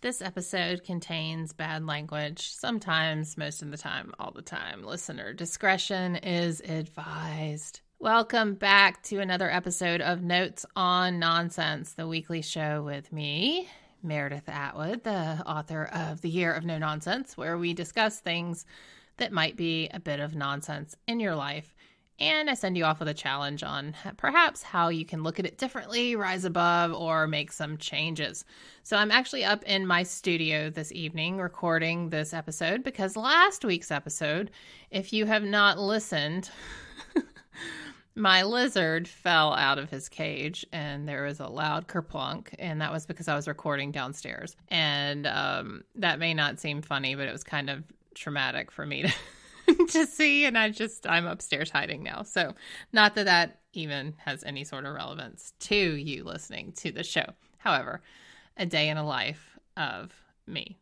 This episode contains bad language, sometimes, most of the time, all the time. Listener discretion is advised. Welcome back to another episode of Notes on Nonsense, the weekly show with me, Meredith Atwood, the author of The Year of No Nonsense, where we discuss things that might be a bit of nonsense in your life. And I send you off with a challenge on perhaps how you can look at it differently, rise above, or make some changes. So I'm actually up in my studio this evening recording this episode because last week's episode, if you have not listened, my lizard fell out of his cage and there was a loud kerplunk, and that was because I was recording downstairs. And that may not seem funny, but it was kind of traumatic for me to see, and I'm upstairs hiding now. So not that that even has any sort of relevance to you listening to the show. However, a day in a life of me.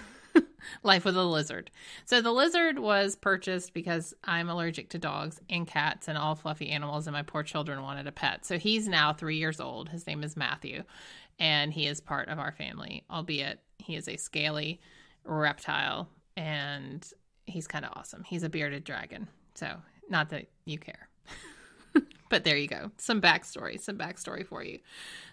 Life with a lizard. So the lizard was purchased because I'm allergic to dogs and cats and all fluffy animals, and my poor children wanted a pet. So he's now 3 years old. His name is Matthew, and he is part of our family, albeit he is a scaly reptile, and he's kind of awesome. He's a bearded dragon. So not that you care. But there you go. Some backstory for you.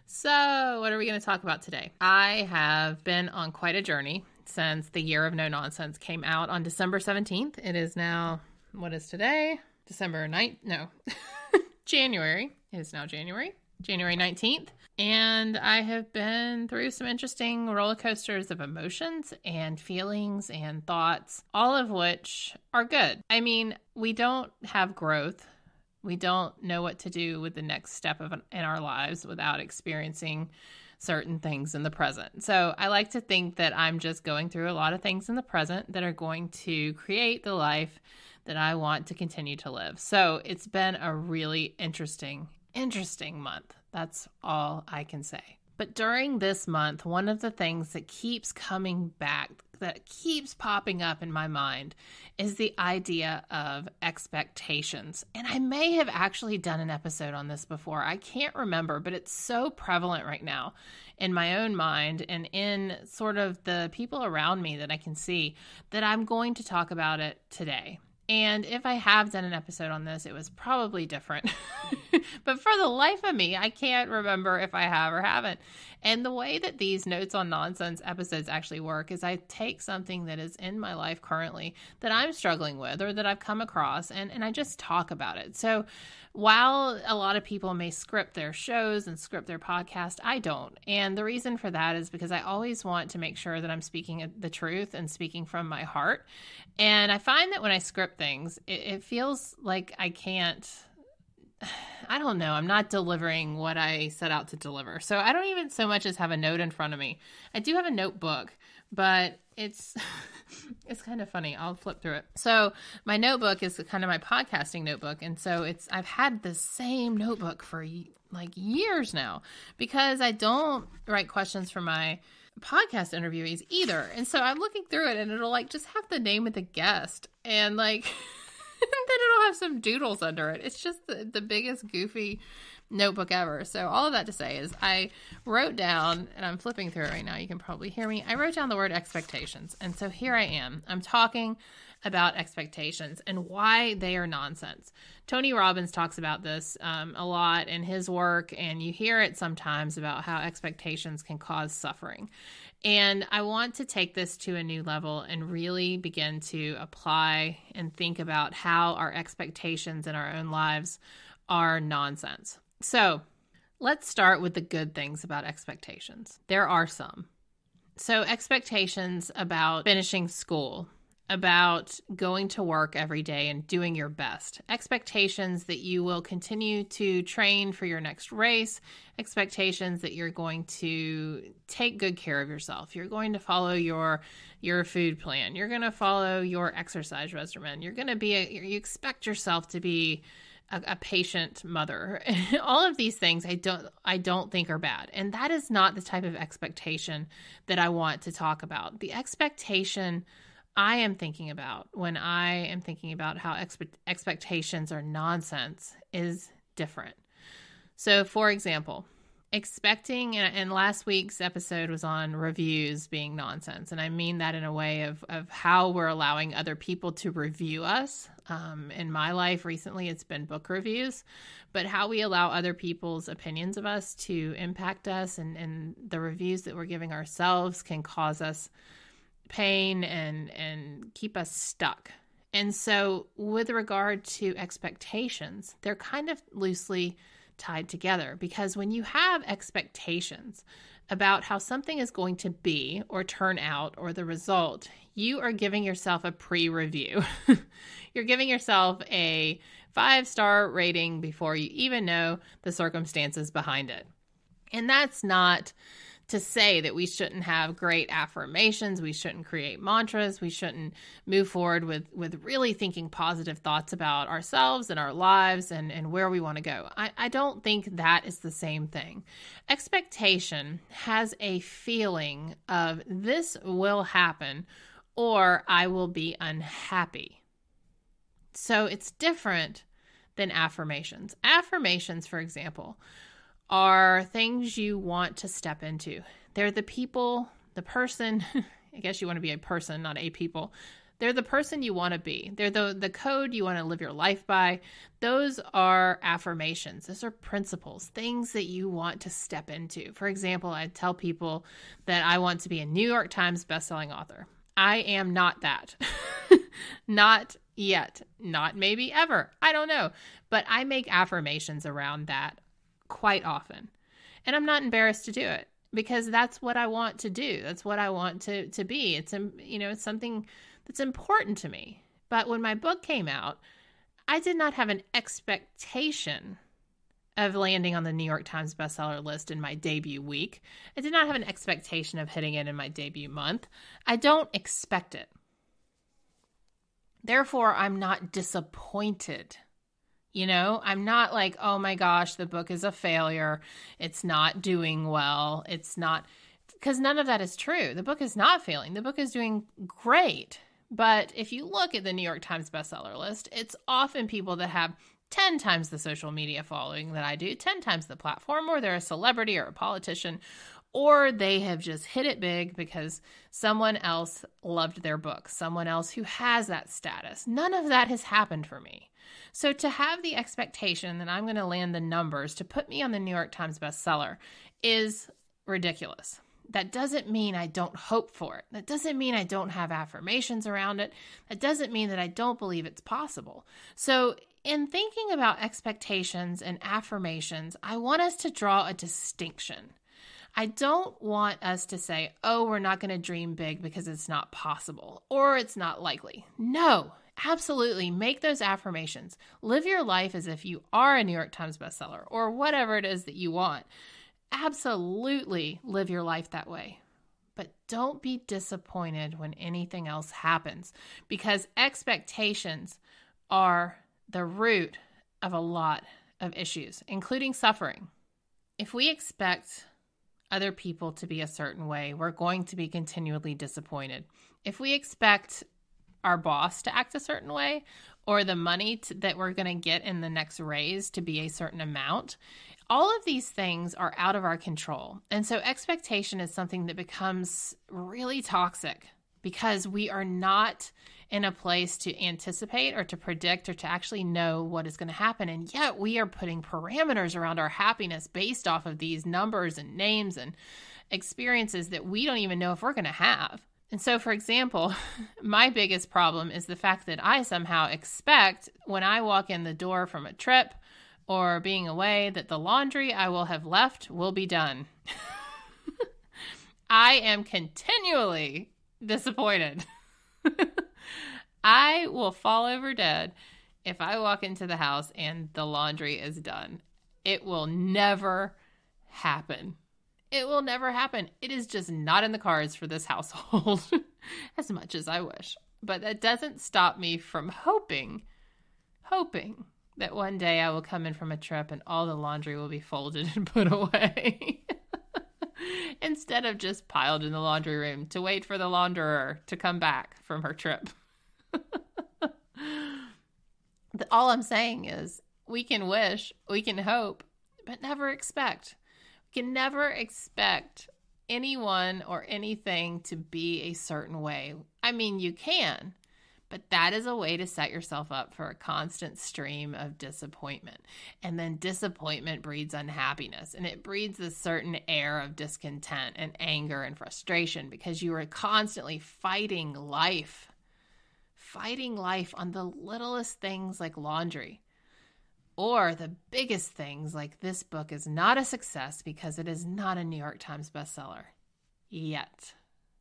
So what are we going to talk about today? I have been on quite a journey since The Year of No Nonsense came out on December 17th. It is now, what is today? December 9th? No. January. It is now January 19th. And I have been through some interesting roller coasters of emotions and feelings and thoughts, all of which are good. I mean, we don't have growth. We don't know what to do with the next step in our lives without experiencing certain things in the present. So I like to think that I'm just going through a lot of things in the present that are going to create the life that I want to continue to live. So it's been a really interesting month. That's all I can say. But during this month, one of the things that keeps coming back, that keeps popping up in my mind, is the idea of expectations. And I may have actually done an episode on this before. I can't remember, but it's so prevalent right now in my own mind and in sort of the people around me that I can see, that I'm going to talk about it today. And if I have done an episode on this, it was probably different. But for the life of me, I can't remember if I have or haven't. And the way that these Notes on Nonsense episodes actually work is I take something that is in my life currently that I'm struggling with or that I've come across, and I just talk about it. So while a lot of people may script their shows and script their podcast, I don't. And the reason for that is because I always want to make sure that I'm speaking the truth and speaking from my heart. And I find that when I script things, it feels like I'm not delivering what I set out to deliver. So I don't even so much as have a note in front of me. I do have a notebook, but it's kind of funny. I'll flip through it. So my notebook is kind of my podcasting notebook. And so I've had the same notebook for like years now because I don't write questions for my podcast interviewees either. And so I'm looking through it and it'll like just have the name of the guest and like then it'll have some doodles under it. It's just the biggest goofy notebook ever. So all of that to say is I wrote down, and I'm flipping through it right now, you can probably hear me, I wrote down the word expectations. And so here I am. I'm talking about expectations and why they are nonsense. Tony Robbins talks about this a lot in his work, and you hear it sometimes about how expectations can cause suffering. And I want to take this to a new level and really begin to apply and think about how our expectations in our own lives are nonsense. So let's start with the good things about expectations. There are some. So expectations about finishing school, about going to work every day and doing your best, expectations that you will continue to train for your next race, expectations that you're going to take good care of yourself. You're going to follow your food plan. You're going to follow your exercise regimen. You're going to you expect yourself to be a patient mother. All of these things I don't think are bad. And that is not the type of expectation that I want to talk about. The expectation I am thinking about when I am thinking about how expectations are nonsense is different. So for example, expecting, and last week's episode was on reviews being nonsense. And I mean that in a way of how we're allowing other people to review us. In my life recently, it's been book reviews, but how we allow other people's opinions of us to impact us, and the reviews that we're giving ourselves can cause us pain and keep us stuck. And so with regard to expectations, they're kind of loosely tied together, because when you have expectations about how something is going to be or turn out or the result, you are giving yourself a pre-review. You're giving yourself a 5-star rating before you even know the circumstances behind it. And that's not to say that we shouldn't have great affirmations, we shouldn't create mantras, we shouldn't move forward with really thinking positive thoughts about ourselves and our lives and where we want to go. I don't think that is the same thing. Expectation has a feeling of this will happen or I will be unhappy. So it's different than affirmations. Affirmations, for example, are things you want to step into. They're the people, the person, I guess you want to be a person, not a people. They're the person you want to be. They're the code you want to live your life by. Those are affirmations. Those are principles, things that you want to step into. For example, I tell people that I want to be a New York Times bestselling author. I am not that. Not yet. Not maybe ever. I don't know. But I make affirmations around that quite often. And I'm not embarrassed to do it, because that's what I want to do. That's what I want to be. It's something that's important to me. But when my book came out, I did not have an expectation of landing on the New York Times bestseller list in my debut week. I did not have an expectation of hitting it in my debut month. I don't expect it. Therefore, I'm not disappointed. I'm not like, oh my gosh, the book is a failure. It's not doing well. It's not, because none of that is true. The book is not failing. The book is doing great. But if you look at the New York Times bestseller list, it's often people that have 10 times the social media following that I do, 10 times the platform, or they're a celebrity or a politician, or they have just hit it big because someone else loved their book, someone else who has that status. None of that has happened for me. So to have the expectation that I'm going to land the numbers to put me on the New York Times bestseller is ridiculous. That doesn't mean I don't hope for it. That doesn't mean I don't have affirmations around it. That doesn't mean that I don't believe it's possible. So in thinking about expectations and affirmations, I want us to draw a distinction. I don't want us to say, oh, we're not going to dream big because it's not possible or it's not likely. No. Absolutely. Make those affirmations. Live your life as if you are a New York Times bestseller or whatever it is that you want. Absolutely live your life that way. But don't be disappointed when anything else happens, because expectations are the root of a lot of issues, including suffering. If we expect other people to be a certain way, we're going to be continually disappointed. If we expect our boss to act a certain way, or the money that we're going to get in the next raise to be a certain amount, all of these things are out of our control. And so expectation is something that becomes really toxic because we are not in a place to anticipate or to predict or to actually know what is going to happen. And yet we are putting parameters around our happiness based off of these numbers and names and experiences that we don't even know if we're going to have. And so, for example, my biggest problem is the fact that I somehow expect when I walk in the door from a trip or being away that the laundry I will have left will be done. I am continually disappointed. I will fall over dead if I walk into the house and the laundry is done. It will never happen. It will never happen. It is just not in the cards for this household, as much as I wish. But that doesn't stop me from hoping that one day I will come in from a trip and all the laundry will be folded and put away. Instead of just piled in the laundry room to wait for the launderer to come back from her trip. All I'm saying is we can wish, we can hope, but never expect. You can never expect anyone or anything to be a certain way. I mean, you can, but that is a way to set yourself up for a constant stream of disappointment. And then disappointment breeds unhappiness, and it breeds a certain air of discontent and anger and frustration because you are constantly fighting life on the littlest things like laundry, or the biggest things like this book is not a success because it is not a New York Times bestseller. Yet.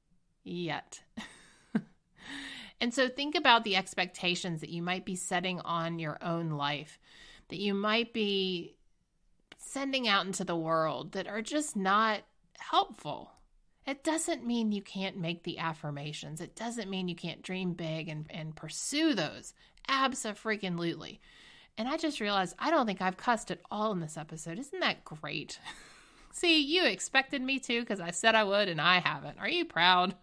And so think about the expectations that you might be setting on your own life, that you might be sending out into the world that are just not helpful. It doesn't mean you can't make the affirmations. It doesn't mean you can't dream big and pursue those. Abso-freaking-lutely. And I just realized I don't think I've cussed at all in this episode. Isn't that great? See, you expected me to because I said I would and I haven't. Are you proud?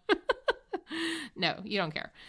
No, you don't care.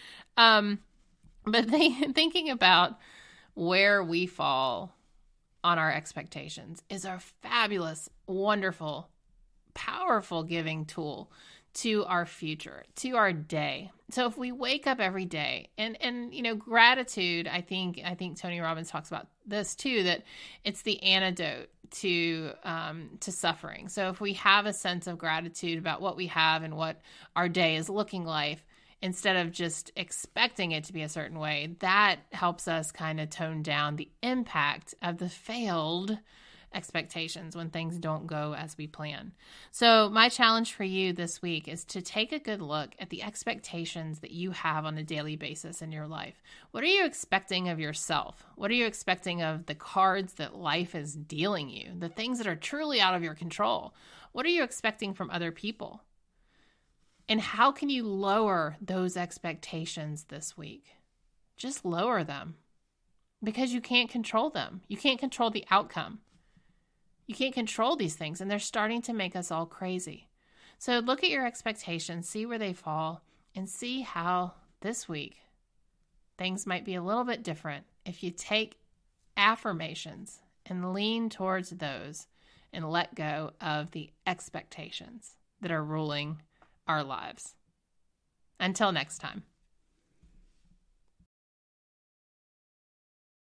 But thinking about where we fall on our expectations is a fabulous, wonderful, powerful giving tool to our future, to our day. So if we wake up every day and gratitude, I think Tony Robbins talks about this too, that it's the antidote to suffering. So if we have a sense of gratitude about what we have and what our day is looking like, instead of just expecting it to be a certain way, that helps us kind of tone down the impact of the failed expectations when things don't go as we plan. So my challenge for you this week is to take a good look at the expectations that you have on a daily basis in your life. What are you expecting of yourself? What are you expecting of the cards that life is dealing you? The things that are truly out of your control? What are you expecting from other people? And how can you lower those expectations this week? Just lower them, because you can't control them. You can't control the outcome. You can't control these things, and they're starting to make us all crazy. So look at your expectations, see where they fall, and see how this week things might be a little bit different if you take affirmations and lean towards those and let go of the expectations that are ruling our lives. Until next time.